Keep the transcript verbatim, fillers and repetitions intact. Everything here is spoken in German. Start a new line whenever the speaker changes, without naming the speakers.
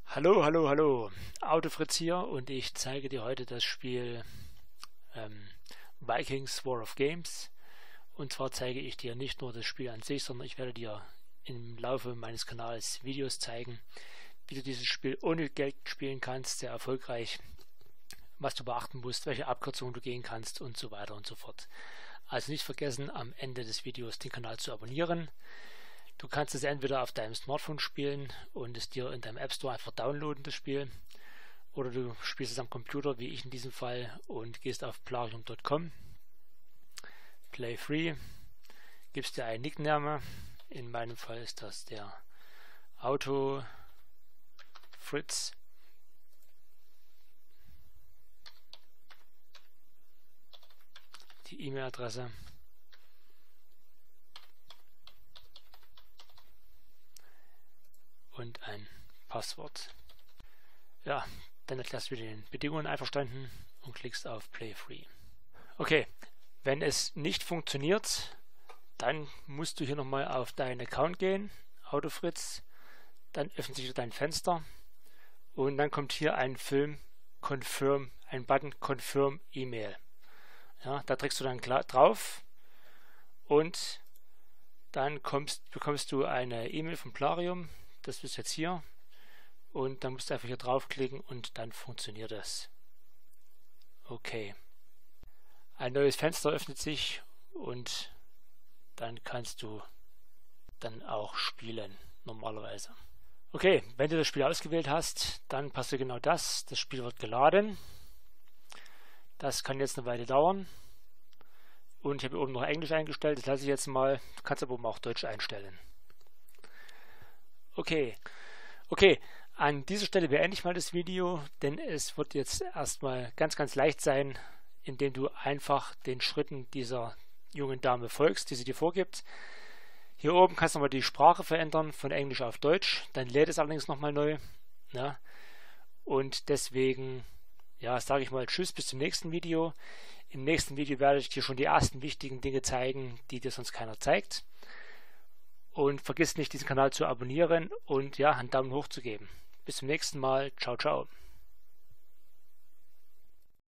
Hallo, hallo, hallo. Autofritz hier und ich zeige dir heute das Spiel ähm, Vikings War of Games. Und zwar zeige ich dir nicht nur das Spiel an sich, sondern ich werde dir im Laufe meines Kanals Videos zeigen, wie du dieses Spiel ohne Geld spielen kannst, sehr erfolgreich, was du beachten musst, welche Abkürzungen du gehen kannst und so weiter und so fort. Also nicht vergessen, am Ende des Videos den Kanal zu abonnieren. Du kannst es entweder auf deinem Smartphone spielen und es dir in deinem App Store einfach downloaden, das Spiel. Oder du spielst es am Computer, wie ich in diesem Fall, und gehst auf plarium punkt com, Play Free, gibst dir einen Nickname. In meinem Fall ist das der Auto Fritz. Die E-Mail-Adresse. Und ein Passwort. Ja, dann erklärst du dir den Bedingungen einverstanden und klickst auf Play Free. Okay, wenn es nicht funktioniert, dann musst du hier nochmal auf deinen Account gehen, Autofritz, dann öffnet sich dein Fenster und dann kommt hier ein Film Confirm, ein Button Confirm E-Mail. Ja, da drückst du dann drauf und dann kommst, bekommst du eine E-Mail von Plarium. Das ist jetzt hier und dann musst du einfach hier draufklicken und dann funktioniert das. Okay. Ein neues Fenster öffnet sich und dann kannst du dann auch spielen, normalerweise. Okay, wenn du das Spiel ausgewählt hast, dann passiert genau das. Das Spiel wird geladen. Das kann jetzt eine Weile dauern. Und ich habe hier oben noch Englisch eingestellt. Das lasse ich jetzt mal. Du kannst aber oben auch Deutsch einstellen. Okay, okay, an dieser Stelle beende ich mal das Video, denn es wird jetzt erstmal ganz, ganz leicht sein, indem du einfach den Schritten dieser jungen Dame folgst, die sie dir vorgibt. Hier oben kannst du nochmal die Sprache verändern, von Englisch auf Deutsch, dann lädt es allerdings nochmal neu. Ja? Und deswegen, ja, sage ich mal Tschüss, bis zum nächsten Video. Im nächsten Video werde ich dir schon die ersten wichtigen Dinge zeigen, die dir sonst keiner zeigt. Und vergiss nicht, diesen Kanal zu abonnieren und ja, einen Daumen hoch zu geben. Bis zum nächsten Mal. Ciao, ciao.